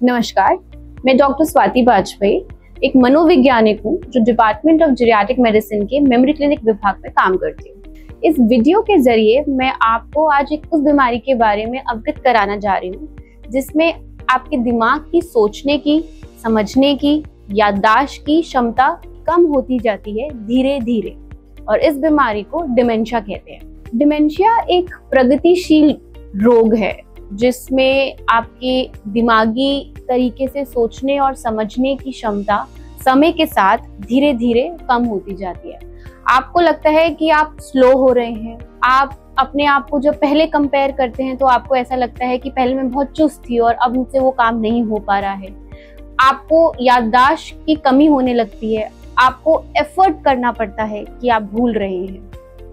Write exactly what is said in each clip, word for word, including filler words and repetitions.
नमस्कार, मैं डॉक्टर स्वाति वाजपेयी एक मनोवैज्ञानिक हूँ जो डिपार्टमेंट ऑफ जीरियाट्रिक मेडिसिन के मेमोरी क्लिनिक विभाग में काम करती हूँ। इस वीडियो के जरिए मैं आपको आज एक उस बीमारी के बारे में अवगत कराना जा रही हूँ जिसमें आपके दिमाग की सोचने की, समझने की, याददाश्त की क्षमता कम होती जाती है धीरे धीरे, और इस बीमारी को डिमेंशिया कहते हैं। डिमेंशिया एक प्रगतिशील रोग है जिसमें आपकी दिमागी तरीके से सोचने और समझने की क्षमता समय के साथ धीरे धीरे कम होती जाती है। आपको लगता है कि आप स्लो हो रहे हैं। आप अपने आप को जब पहले कंपेयर करते हैं तो आपको ऐसा लगता है कि पहले मैं बहुत चुस्त थी और अब मुझसे वो काम नहीं हो पा रहा है। आपको याददाश्त की कमी होने लगती है। आपको एफर्ट करना पड़ता है कि आप भूल रहे हैं।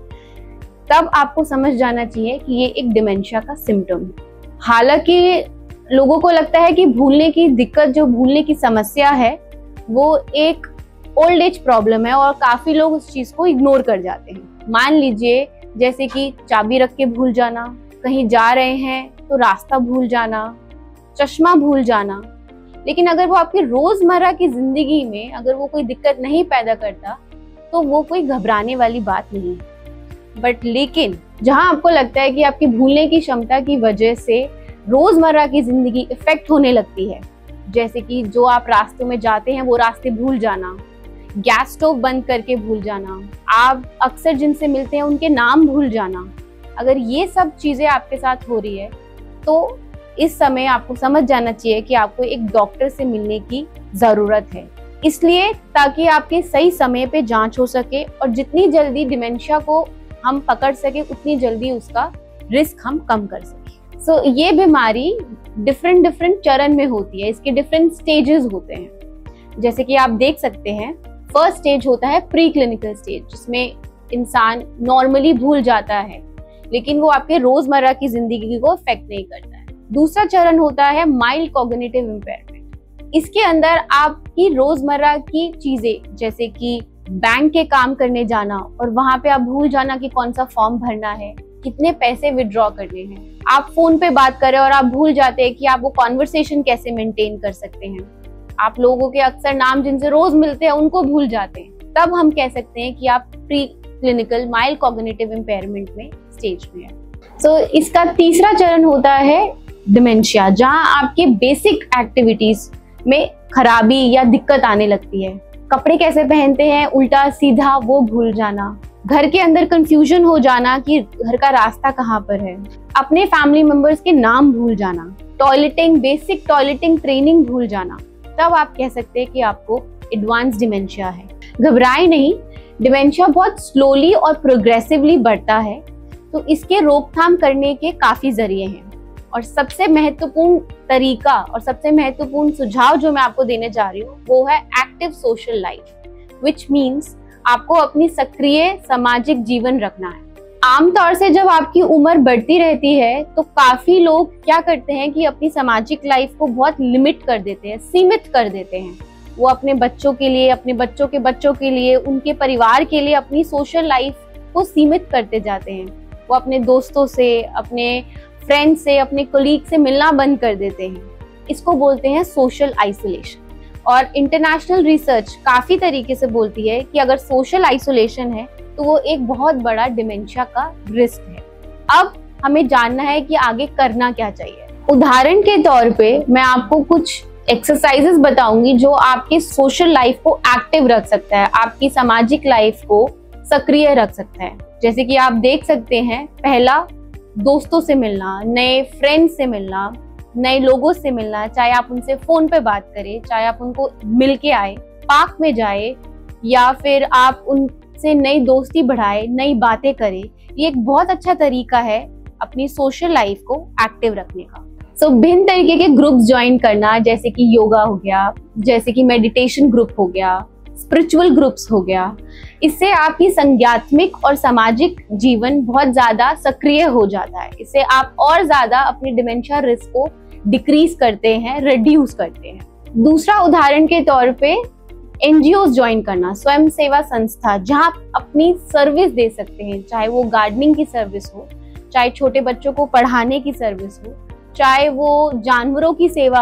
तब आपको समझ जाना चाहिए कि ये एक डिमेंशिया का सिम्टम है। हालांकि लोगों को लगता है कि भूलने की दिक्कत, जो भूलने की समस्या है, वो एक ओल्ड एज प्रॉब्लम है और काफी लोग उस चीज को इग्नोर कर जाते हैं। मान लीजिए जैसे कि चाबी रख के भूल जाना, कहीं जा रहे हैं तो रास्ता भूल जाना, चश्मा भूल जाना। लेकिन अगर वो आपकी रोजमर्रा की जिंदगी में अगर वो कोई दिक्कत नहीं पैदा करता तो वो कोई घबराने वाली बात नहीं है। बट लेकिन जहां आपको लगता है कि आपकी भूलने की क्षमता की वजह से रोजमर्रा की जिंदगी इफेक्ट होने लगती है, जैसे कि जो आप रास्तों में जाते हैं वो रास्ते भूल जाना, गैस स्टोव बंद करके भूल जाना, आप अक्सर जिनसे मिलते हैं उनके नाम भूल जाना, अगर ये सब चीजें आपके साथ हो रही है तो इस समय आपको समझ जाना चाहिए कि आपको एक डॉक्टर से मिलने की जरूरत है। इसलिए ताकि आपके सही समय पे जांच हो सके और जितनी जल्दी डिमेंशिया को हम पकड़ सके उतनी जल्दी उसका रिस्क हम कम कर सके। सो so, ये बीमारी डिफरेंट डिफरेंट चरण में होती है, इसके डिफरेंट स्टेजेस होते हैं। जैसे कि आप देख सकते हैं, फर्स्ट स्टेज होता है प्री क्लिनिकल स्टेज, जिसमें इंसान नॉर्मली भूल जाता है लेकिन वो आपके रोजमर्रा की जिंदगी को इफेक्ट नहीं करता है। दूसरा चरण होता है माइल्ड कॉग्निटिव इम्पेयरमेंट। इसके अंदर आपकी रोजमर्रा की चीजें, जैसे कि बैंक के काम करने जाना और वहां पे आप भूल जाना कि कौन सा फॉर्म भरना है, कितने पैसे विड्रॉ करने हैं। आप फोन पे बात कर रहे हैं और आप भूल जाते हैं कि आप वो कॉन्वर्सेशन कैसे मेंटेन कर सकते हैं। आप लोगों के अक्सर नाम जिनसे रोज मिलते हैं उनको भूल जाते हैं। तब हम कह सकते हैं कि आप preclinical mild cognitive impairment में स्टेज में है। सो so, इसका तीसरा चरण होता है डिमेंशिया, जहां आपके बेसिक एक्टिविटीज में खराबी या दिक्कत आने लगती है। कपड़े कैसे पहनते हैं उल्टा सीधा वो भूल जाना, घर के अंदर कंफ्यूजन हो जाना कि घर का रास्ता कहाँ पर है, अपने फैमिली मेंबर्स के नाम भूल जाना, टॉयलेटिंग, बेसिक टॉयलेटिंग ट्रेनिंग भूल जाना। तब आप कह सकते हैं कि आपको एडवांस डिमेंशिया है। घबराए नहीं, डिमेंशिया बहुत स्लोली और प्रोग्रेसिवली बढ़ता है, तो इसके रोकथाम करने के काफी जरिए हैं। और सबसे महत्वपूर्ण तरीका और सबसे महत्वपूर्ण सुझाव जो मैं आपको देने जा रही हूँ वो है active social life, which means आपको अपनी सक्रिय सामाजिक जीवन रखना है। आमतौर से जब आपकी उम्र बढ़ती रहती है तो काफी लोग क्या करते हैं कि अपनी सामाजिक लाइफ को बहुत लिमिट कर देते हैं, सीमित कर देते हैं। वो अपने बच्चों के लिए, अपने बच्चों के बच्चों के लिए, उनके परिवार के लिए अपनी सोशल लाइफ को सीमित करते जाते हैं। वो अपने दोस्तों से, अपने फ्रेंड से, अपने कोलीग से मिलना बंद कर देते हैं। इसको बोलते हैं सोशल आइसोलेशन। और इंटरनेशनल रिसर्च काफी तरीके से बोलती है कि अगर सोशल आइसोलेशन है तो वो एक बहुत बड़ा डिमेंशिया का रिस्क है। अब हमें जानना है कि आगे करना क्या चाहिए। उदाहरण के तौर पे मैं आपको कुछ एक्सरसाइजेस बताऊंगी जो आपकी सोशल लाइफ को एक्टिव रख सकता है, आपकी सामाजिक लाइफ को सक्रिय रख सकता है। जैसे कि आप देख सकते हैं, पहला दोस्तों से मिलना, नए फ्रेंड्स से मिलना, नए लोगों से मिलना, चाहे आप उनसे फोन पे बात करें, चाहे आप उनको मिल के आए, पार्क में जाए, या फिर आप उनसे नई दोस्ती बढ़ाए, नई बातें करें। ये एक बहुत अच्छा तरीका है अपनी सोशल लाइफ को एक्टिव रखने का। सो so, भिन्न तरीके के ग्रुप्स ज्वाइन करना, जैसे कि योगा हो गया, जैसे कि मेडिटेशन ग्रुप हो गया, स्पिरिचुअल ग्रुप्स हो गया। इससे आपकी संज्ञात्मक और सामाजिक जीवन बहुत ज्यादा सक्रिय हो जाता है। इससे आप और ज्यादा अपनी डिमेंशिया रिस्क को डिक्रीज करते हैं, रिड्यूस करते हैं। दूसरा उदाहरण के तौर पे एनजीओ ज्वाइन करना, स्वयं सेवा संस्था, जहां आप अपनी सर्विस दे सकते हैं, चाहे वो गार्डनिंग की सर्विस हो, चाहे छोटे बच्चों को पढ़ाने की सर्विस हो, चाहे वो जानवरों की सेवा हो।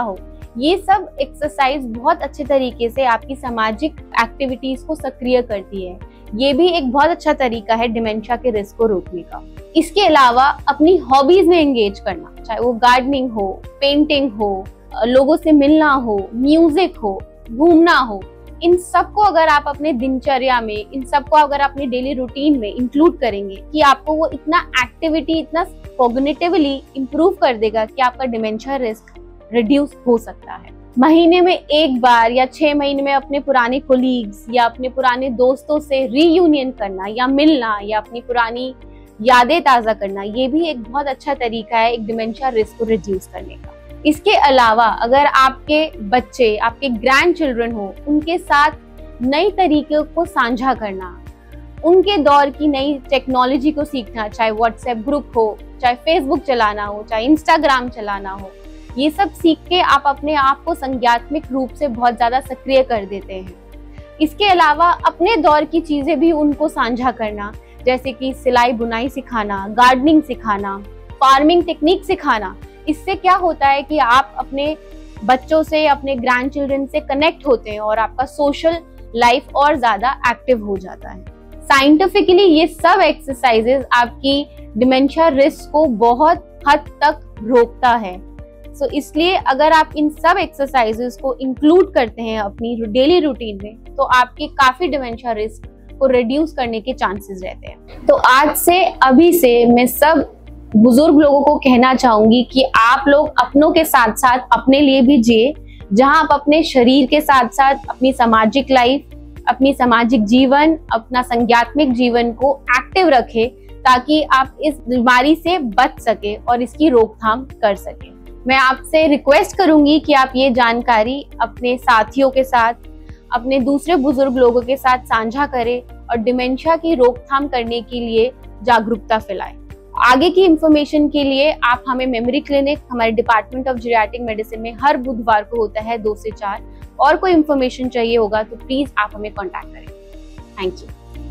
ये सब एक्सरसाइज बहुत अच्छे तरीके से आपकी सामाजिक एक्टिविटीज को सक्रिय करती है। ये भी एक बहुत अच्छा तरीका है डिमेंशिया के रिस्क को रोकने का। इसके अलावा अपनी हॉबीज में एंगेज करना, चाहे वो गार्डनिंग हो, पेंटिंग हो, लोगों से मिलना हो, म्यूजिक हो, घूमना हो, इन सबको अगर आप अपने दिनचर्या में, इन सबको अगर अपने डेली रूटीन में इंक्लूड करेंगे कि आपको वो इतना एक्टिविटी, इतना कॉग्निटिवली इंप्रूव कर देगा कि आपका डिमेंशिया रिस्क रिड्यूस हो सकता है। महीने में एक बार या छह महीने में अपने पुराने कोलीग्स या अपने पुराने दोस्तों से रीयूनियन करना या मिलना या अपनी पुरानी यादें ताज़ा करना, ये भी एक बहुत अच्छा तरीका है एक डिमेंशिया रिस्क को रिड्यूस करने का। इसके अलावा अगर आपके बच्चे, आपके ग्रैंड चिल्ड्रन हो, उनके साथ नई तरीकों को साझा करना, उनके दौर की नई टेक्नोलॉजी को सीखना, चाहे व्हाट्सएप ग्रुप हो, चाहे फेसबुक चलाना हो, चाहे इंस्टाग्राम चलाना हो, ये सब सीख के आप अपने आप को संज्ञात्मक रूप से बहुत ज्यादा सक्रिय कर देते हैं। इसके अलावा अपने दौर की चीजें भी उनको साझा करना, जैसे कि सिलाई बुनाई सिखाना, गार्डनिंग सिखाना, फार्मिंग टेक्निक सिखाना। इससे क्या होता है कि आप अपने बच्चों से, अपने ग्रैंड चिल्ड्रन से कनेक्ट होते हैं और आपका सोशल लाइफ और ज्यादा एक्टिव हो जाता है। साइंटिफिकली ये सब एक्सरसाइजेज आपकी डिमेंशिया रिस्क को बहुत हद तक रोकता है। सो so, इसलिए अगर आप इन सब एक्सरसाइजेज को इंक्लूड करते हैं अपनी डेली रूटीन में, तो आपके काफी डिमेंशिया रिस्क को रिड्यूस करने के चांसेस रहते हैं। तो आज से, अभी से मैं सब बुजुर्ग लोगों को कहना चाहूंगी कि आप लोग अपनों के साथ साथ अपने लिए भी जिए, जहां आप अपने शरीर के साथ साथ अपनी सामाजिक लाइफ, अपनी सामाजिक जीवन, अपना संज्ञात्मक जीवन को एक्टिव रखें, ताकि आप इस बीमारी से बच सके और इसकी रोकथाम कर सके। मैं आपसे रिक्वेस्ट करूंगी कि आप ये जानकारी अपने साथियों के साथ, अपने दूसरे बुजुर्ग लोगों के साथ साझा करें और डिमेंशिया की रोकथाम करने के लिए जागरूकता फैलाएं। आगे की इंफॉर्मेशन के लिए आप हमें मेमोरी क्लिनिक, हमारे डिपार्टमेंट ऑफ जीरियाट्रिक मेडिसिन में हर बुधवार को होता है दो से चार, और कोई इंफॉर्मेशन चाहिए होगा तो प्लीज आप हमें कॉन्टैक्ट करें। Thank you.